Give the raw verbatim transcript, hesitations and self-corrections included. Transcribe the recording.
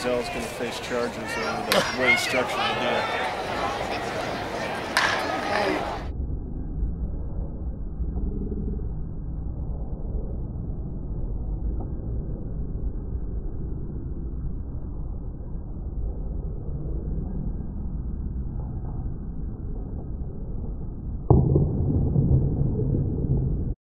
gazelle is going to face charges over the way he structured the deal.